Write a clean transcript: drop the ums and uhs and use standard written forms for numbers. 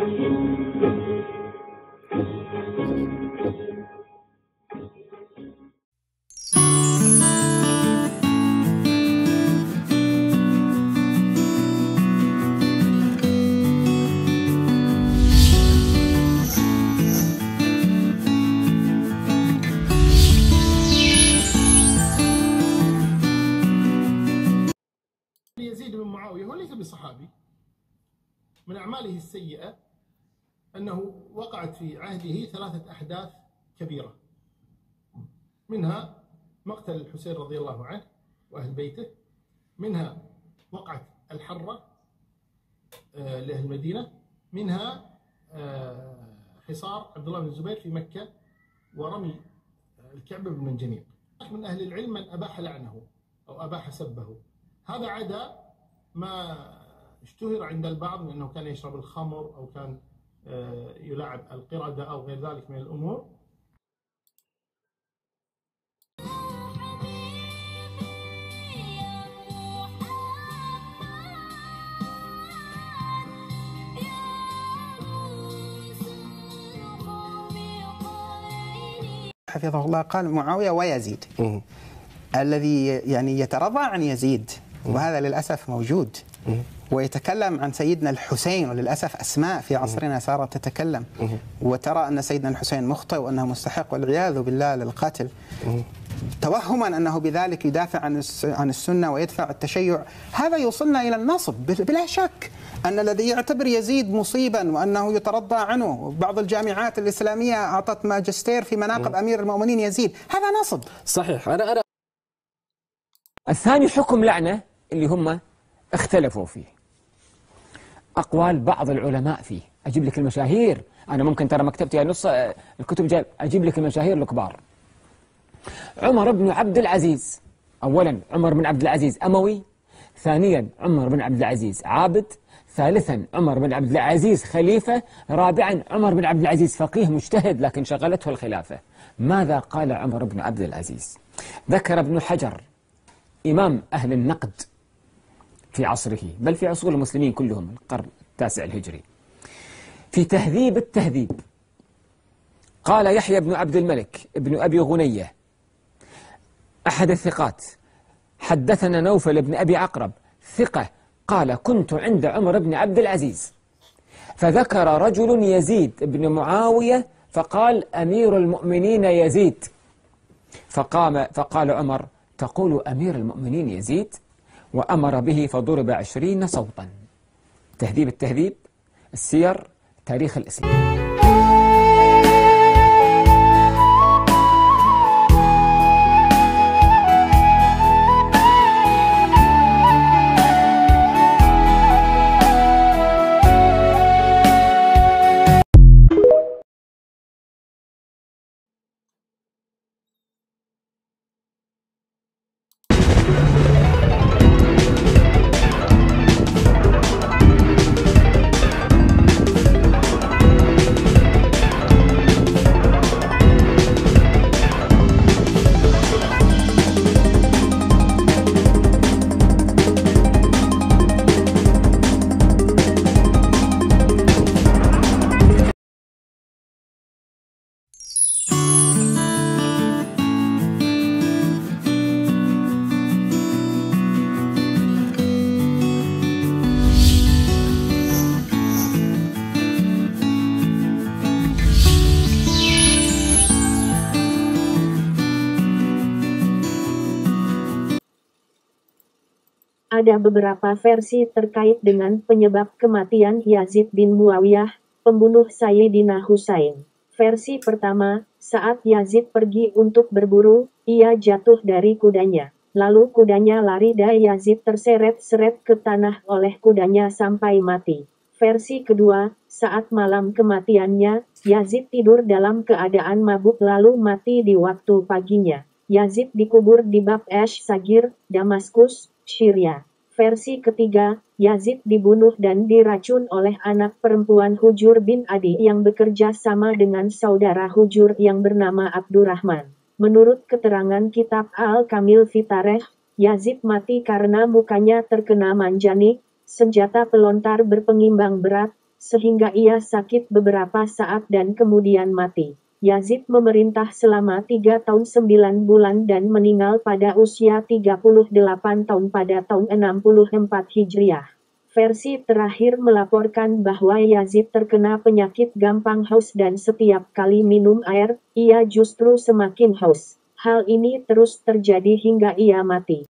يزيد بن معاوية هو ليس بصحابي. من أعماله السيئة أنه وقعت في عهده 3 أحداث كبيرة، منها مقتل الحسين رضي الله عنه وأهل بيته، منها وقعة الحرة لأهل المدينة، منها حصار عبد الله بن الزبير في مكة ورمي الكعبة بالمنجنيق. من أهل العلم من أباح لعنه أو أباح سبه، هذا عدا ما اشتهر عند البعض من أنه كان يشرب الخمر أو كان يلعب القردة أو غير ذلك من الأمور. حفظه الله قال معاوية ويزيد الذي يعني يترضى عن يزيد، وهذا للأسف موجود، ويتكلم عن سيدنا الحسين، وللأسف أسماء في عصرنا صارت تتكلم وترى أن سيدنا الحسين مخطئ وأنه مستحق والعياذ بالله للقتل، توهما أنه بذلك يدافع عن السنة ويدفع التشيع. هذا يوصلنا إلى النصب بلا شك. أن الذي يعتبر يزيد مصيبا وأنه يترضى عنه، بعض الجامعات الإسلامية أعطت ماجستير في مناقب أمير المؤمنين يزيد، هذا نصب. صحيح. أنا الثاني حكم لعنة اللي هم اختلفوا فيه، أقوال بعض العلماء فيه. أجيب لك المشاهير، أنا ممكن ترى مكتبتي نص الكتب جايب، أجيب لك المشاهير الكبار. عمر بن عبد العزيز، أولا عمر بن عبد العزيز أموي، ثانيا عمر بن عبد العزيز عابد، ثالثا عمر بن عبد العزيز خليفة، رابعا عمر بن عبد العزيز فقيه مجتهد لكن شغلته الخلافة. ماذا قال عمر بن عبد العزيز؟ ذكر ابن حجر إمام أهل النقد في عصره، بل في عصور المسلمين كلهم، القرن التاسع الهجري، في تهذيب التهذيب، قال يحيى بن عبد الملك ابن أبي غنية أحد الثقات، حدثنا نوفل بن أبي عقرب ثقة، قال كنت عند عمر بن عبد العزيز فذكر رجل يزيد بن معاوية فقال أمير المؤمنين يزيد، فقال عمر تقول أمير المؤمنين يزيد؟ وأمر به فضرب 20 صوتا. تهذيب التهذيب، السير، تاريخ الإسلام. Ada beberapa versi terkait dengan penyebab kematian Yazid bin Muawiyah, pembunuh Sayyidina Husain. Versi pertama, saat Yazid pergi untuk berburu, ia jatuh dari kudanya. Lalu kudanya lari dan Yazid terseret-seret ke tanah oleh kudanya sampai mati. Versi kedua, saat malam kematiannya, Yazid tidur dalam keadaan mabuk lalu mati di waktu paginya. Yazid dikubur di Bab Esh Sagir, Damaskus, Syria. Versi ketiga, Yazid dibunuh dan diracun oleh anak perempuan Hujur bin Adi yang bekerja sama dengan saudara Hujur yang bernama Abdurrahman. Menurut keterangan kitab Al-Kamil Fitareh, Yazid mati karena mukanya terkena manjanik, senjata pelontar berpengimbang berat, sehingga ia sakit beberapa saat dan kemudian mati. Yazid memerintah selama 3 tahun 9 bulan dan meninggal pada usia 38 tahun pada tahun 64 Hijriah. Versi terakhir melaporkan bahwa Yazid terkena penyakit gampang haus dan setiap kali minum air, ia justru semakin haus. Hal ini terus terjadi hingga ia mati.